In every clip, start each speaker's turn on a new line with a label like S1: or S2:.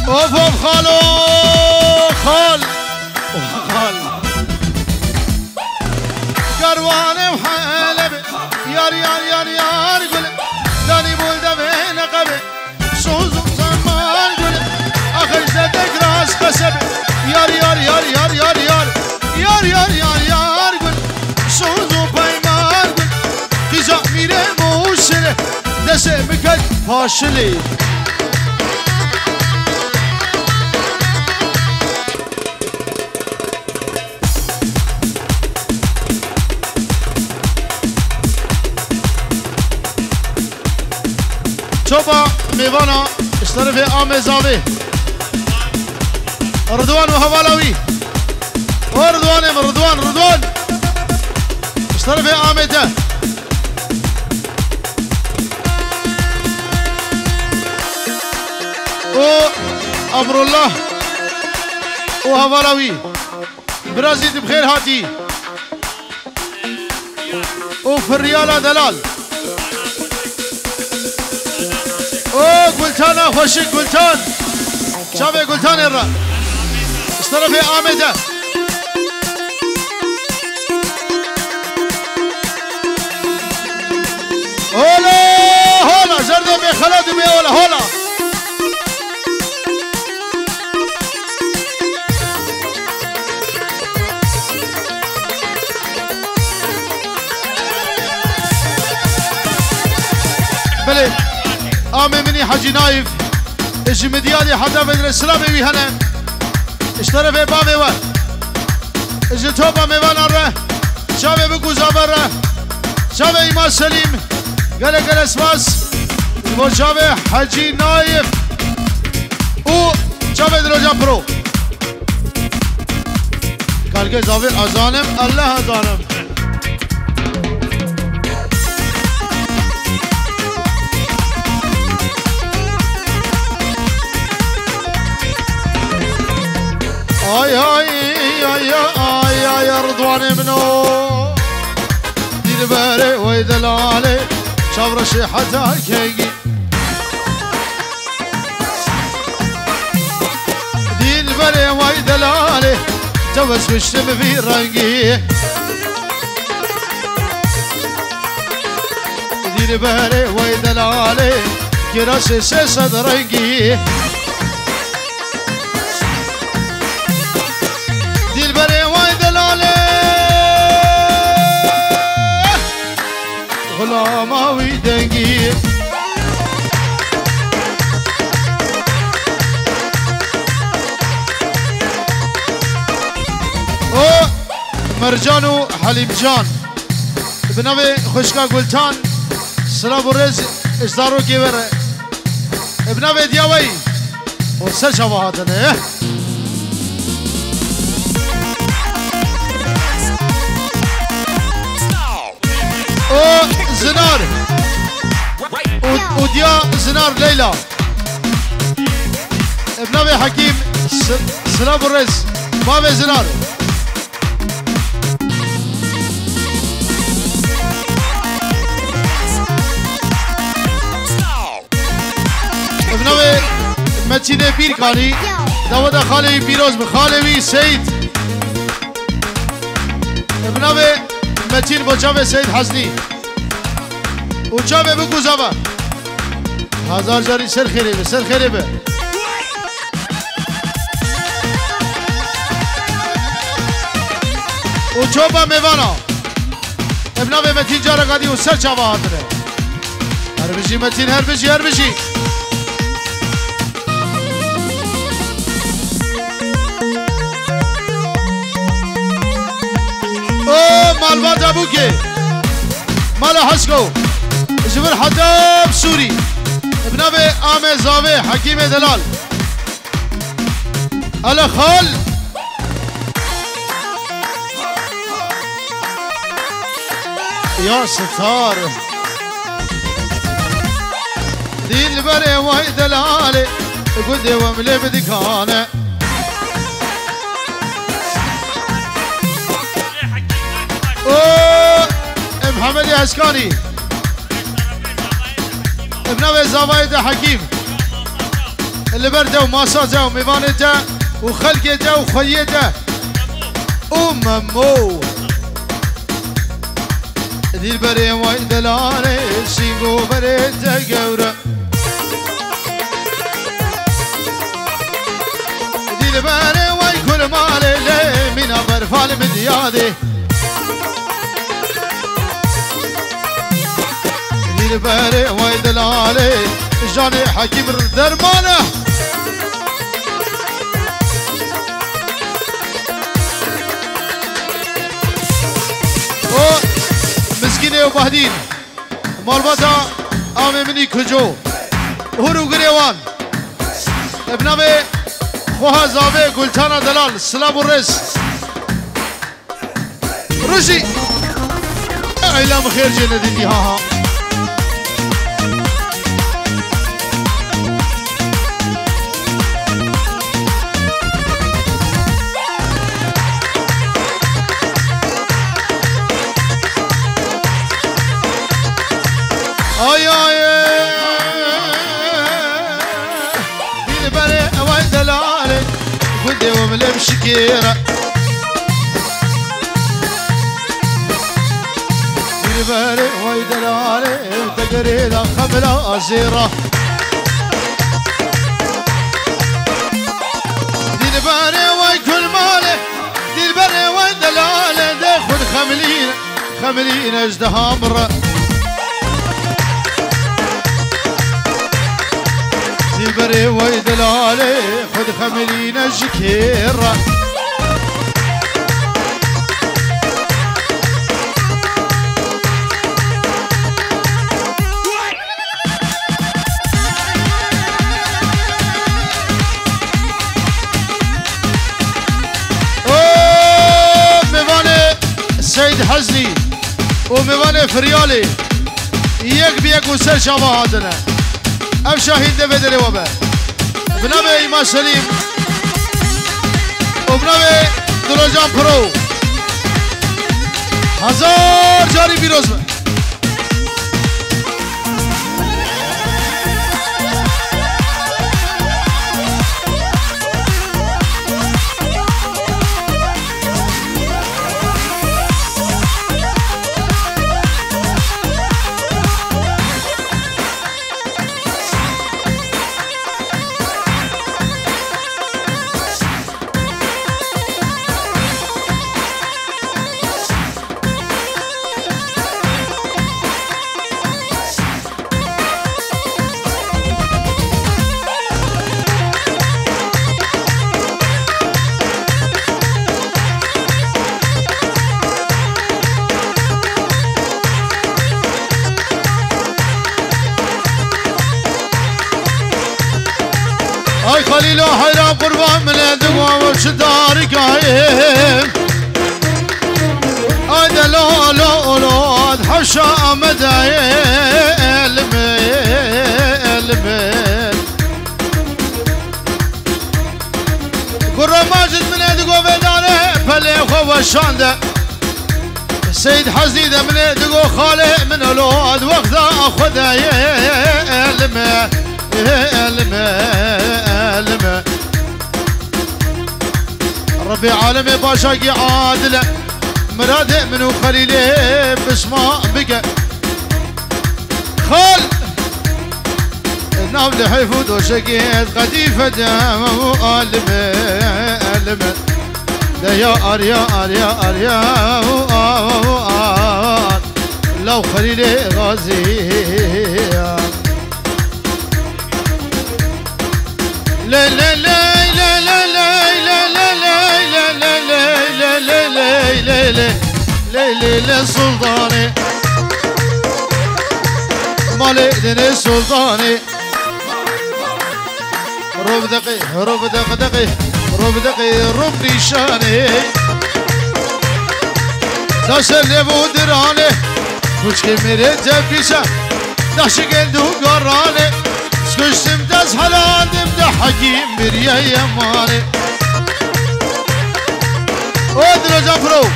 S1: اوف اوف خالو خال خال قرواني وحلبي يار يار يار يار قول داني بولده بين قبي سوزو زمان قول اخي زدك راس قسبي يار يار يار يار يار يار يار يار يار يار قول سوزو بايمان قول تجا ميره موشله دسه مكت فاشلي شوفا ميوانا اشترفي آمزاوي رضوان وهوالاوي رضوان اشترفي آمده أمر الله وهوالاوي برازيت بخير هاتي وفي الريالة دلال قلتان خوشي قلتان شابي قلتان الرا اشترفي آمده هولا زرده بخلد بي هولا بلي آمي مني حجي نايف اجي مديالي حتى بدر السلام ويهنا اشترف بامي و اجي توبا ميوانا ره شابي بكو زابره شابي ايمان سليم قلق الاسماس وشابي حجي نايف و شابي دروجان برو قال كي زافر ازانم الله ازانم آي رضوان منو دير بالي ويدلالي شاب رشيحة الكيكي دير بالي ويدلالي جوز وشتم في رنقي دير بالي ويدلالي كراسي سيسد رنقي دلبري ويدلالي غلاما ويدنقي مرجانو حليم جان بنوي خشكا قلتان سلام الرز اشدارو كيبر بنوي دياوي وسجا وهاتنه زنار وديا زنار ليلى ابن حكيم سلام الرز بابي زنار ابن متين بير كاني داود خالي بيروز بخالوي سيد ابن متين بوجاب سيد حسني وجاب بگو زبا هزار جاری سر خیره به وجوبا میوانا ابنا به متین جارا قدی و سر چاوا هاتره هر بشی متین هر بشی مالبات ابو که مالا حسکو جبر حداب سوري ابن ابي آمي زاوي حكيم دلال على خال يا ستار دين بري وهي دلالي قدي وملي بدكانه محمد عسكري ابن ابي زوايد حكيم البرده وماساته وميفانته وخلقته وخيته وممو دي البري وين دلالي سيقو بريته قورة دي البري وين كل مالي لي من برفال مديادي دي البري وين دلالي جاني حكيم درمانه مسكينه وبهدين مالباتا آمي مني كجو هرو قريوان ابنابي خوها زابي قلتانا دلال سلام الرس رشي اعلام خير جندي ها آي آي دي البري وين دلالي ودي وملم شكيرة دي البري وين دلالي وتقريلا خملة أزيرة دي البري وين كل مالي دي البري وين دلالي داخل خملين اجدها مرة البري ويد العالي خد خملينا الشكيرة ميواني السيد حزني وميواني فريالي يك بيك وسر شبهاتنا اب شاهين ده بدري وبا بنابي ايمان سليم وبنابي دروجان برو هزار جاري بيروز هاي خليل حيران قربان من الدقوة وشداري قايم هاي دلال حشا مدايل قرب ماجد من الدقوة بدانه فلي خوة الشاندة سيد حزيدة من الدقوة خالي من الواد وقتا أخذها يلمه ربي عالمي باشاقي عادلة مراد منو خليلي بسماء بقى خال النام لحيفود وشقيت قديفة دام وآلمة لا يا أريا لو خليلي غازي لا لا لا لا لا لا لا لا لا سلطاني مالي دني سلطاني رب دقي رب نشاني داش اللي بودراني كوش كميري تبيشا داش قندو قراني سكشتم داس حلادم دا حكيم بريا يماني ودلو جابرو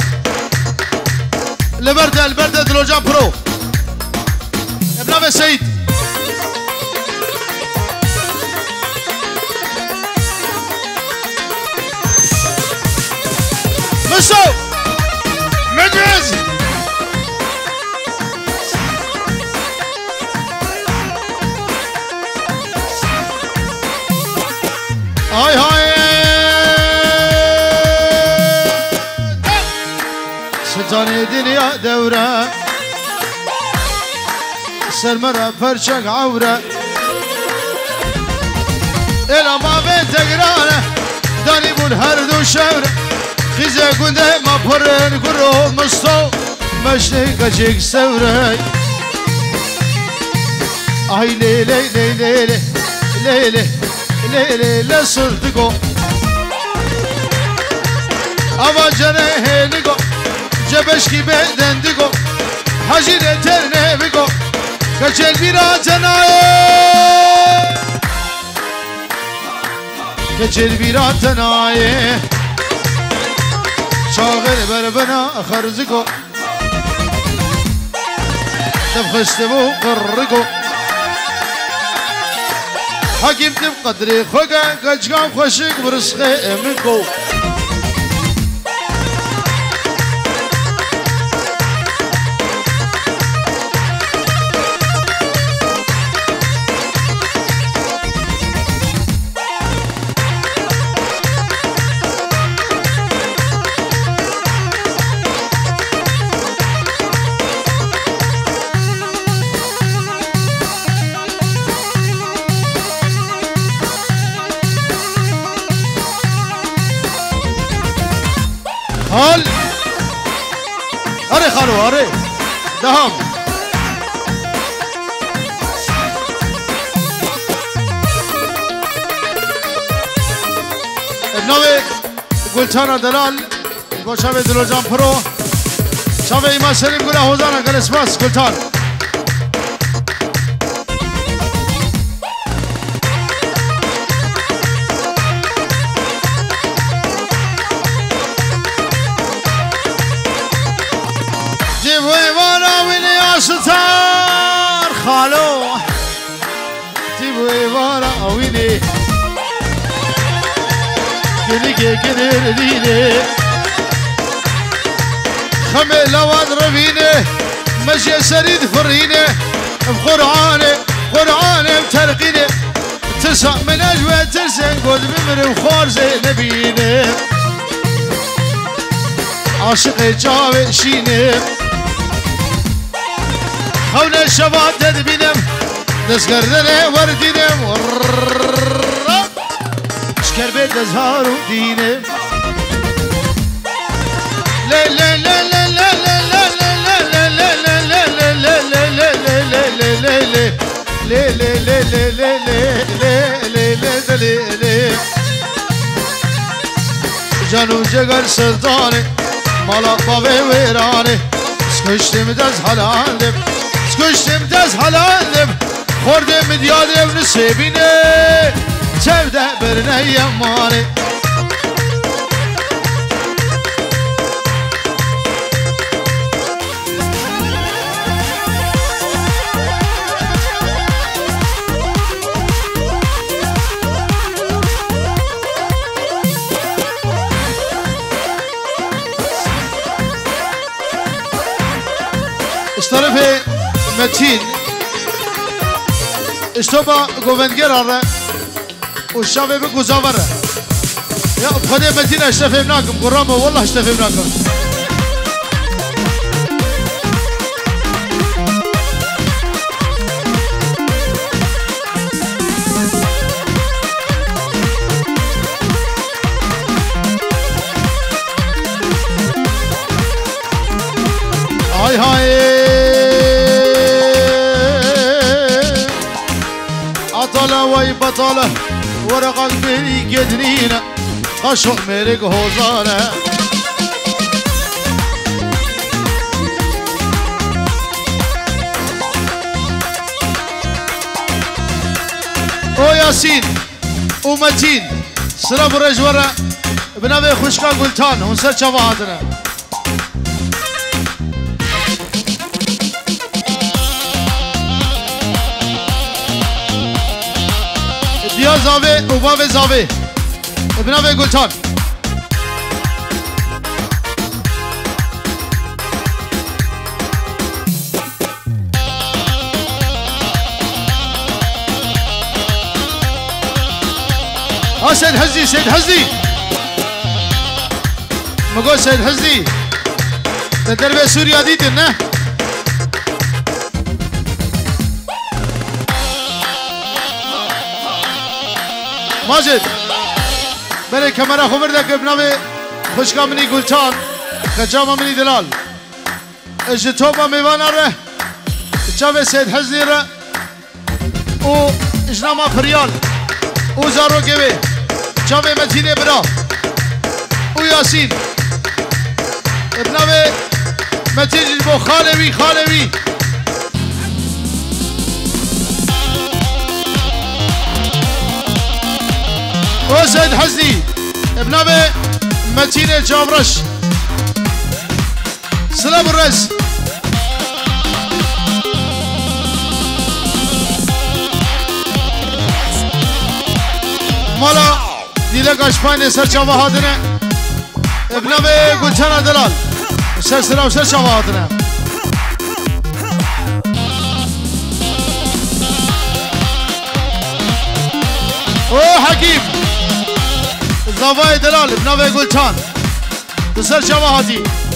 S1: البردة دلو جابرو ابن ابي سيد سلطان دنيا دورة سرمرة فرشق عورة إلى ما بيت قرانة داني بول هردو شورة خيزة قنده ما برن قرو مستو مشتي قجيك سورة آي ليلي ليلي ليلي ليلي لصرتكو أما جنه لكو جبشكي بدندكو حجير ترنه بكو كجل بيراتنا كجل بيراتنا شاغل بربنا خرزكو تبخشتبو قرقو حكيم تبقدري خوكا كجقام خوشك برسخي منكو هل أري خالو أري دهم النوي قلتانا دلال شابه دلو جان پرو شابه ایما شریف گله حوزانا گل اسپاس قلتان ستار خالو تیبو ایوارا اوینی گلی که گلر دینه خمه لوان روینه مشي سريد فرينه بقرآنه قرآنه بترقينه تسع من أجوى ترسن قد بمر وخار زي نبينه عاشق جاوي شينه خونا الشباب تدبينم نسكردنا وردينم شكر بيت أزهار ودينم لا لا لا لا لا لا لا لا لا لا لا لا لا جانو جگر سلطانه مالا بابه ویرانه سکشتم دز حلالم سکشتم دز حلالم خوردم دیادم نسبینه چوده برنه یمانه طرف متين اشتبا گووندگر آره و شبه به گزاوره یا خود متین اشتفهم ناکم قرامه والله اشتفهم ناکم های های عطلة وي بطلة ورقك بيني قدرينا خشوق ميرك هوزانة او ياسين ومتين سلام رجورة بنابي خوشكا قلتان ونسر شفاعتنا دیا زاوه و باب زاوه بنابه گلتان ها سيد هزي سيد هزي مقول سيد هزي تدرب سوريا ديتن نه ماجد برای کمرا خبر ده که بنامه خوشگاه منی گلچان خجام منی دلال اجتوبا میوان اره جاوه سید حزنی ره او اجناما فریال او زارو گوه جاوه مدینه برا او یاسین ابنامه مدینه بو خالوی خالوی او سید حزنی ابنامه مدینه جابرش سلام الرئيس مالا دیله گاشپاین سر چاوا هادنه ابنامه گلچان دلال سر سلام سر چاوا هادنه او حکیم زاوای دلال ابنامه گلچان سر چاوا هادی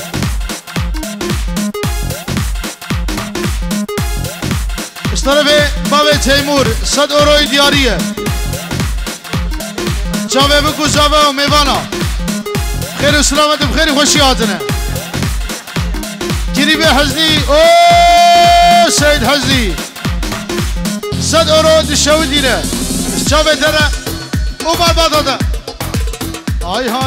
S1: طرف باب تیمور 100 اوروی دیاریه جاوه بکو جاوه و میوانا خیر و سلامت و خیر خوشی آتنه گریب حزنی اوه سید حزنی 100 اورو دشاو دیره جاوه تره او بابا داده آی ها